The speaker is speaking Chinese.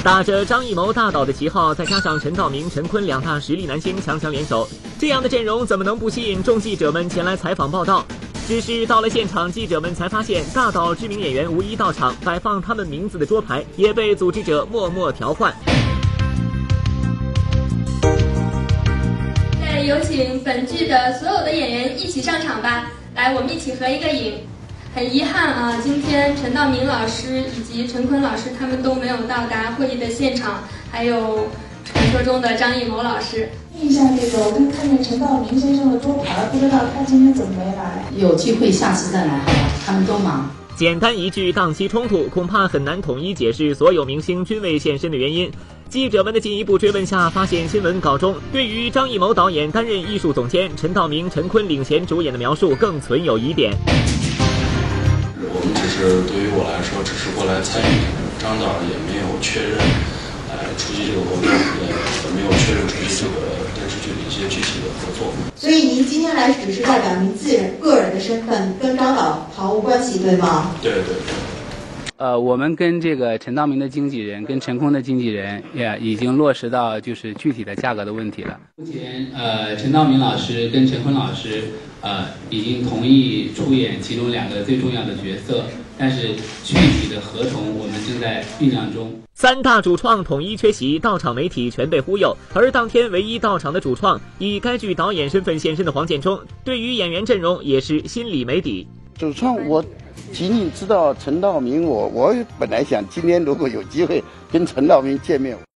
打着张艺谋大导的旗号，再加上陈道明、陈坤两大实力男星强强联手，这样的阵容怎么能不吸引众记者们前来采访报道？只是到了现场，记者们才发现，大导知名演员无一到场，摆放他们名字的桌牌也被组织者默默调换。 有请本剧的所有的演员一起上场吧！来，我们一起合一个影。很遗憾啊，今天陈道明老师以及陈坤老师他们都没有到达会议的现场，还有传说中的张艺谋老师。 印象这个，我刚看见陈道明先生的桌牌，不知道他今天怎么没来。 有机会下次再来好吧，他们都忙。 简单一句档期冲突，恐怕很难统一解释所有明星均未现身的原因。记者们的进一步追问下，发现新闻稿中对于张艺谋导演担任艺术总监，陈道明、陈坤领衔主演的描述更存有疑点。 我们只是对于我来说，只是过来参与，张导也没有确认，出席这个活动，也没有确认出席这个电视剧的一些具体的合作。 所以您今天来只是代表您个人的身份，跟张导毫无关系，对吗？ 对对对。 我们跟这个陈道明的经纪人跟陈坤的经纪人也已经落实到就是具体的价格的问题了。目前陈道明老师跟陈坤老师已经同意出演其中2个最重要的角色，但是具体的合同我们正在酝酿中。 3大主创统一缺席，到场媒体全被忽悠，而当天唯一到场的主创以该剧导演身份现身的黄建中，对于演员阵容也是心里没底。 主创我仅仅知道陈道明，我本来想今天如果有机会跟陈道明见面。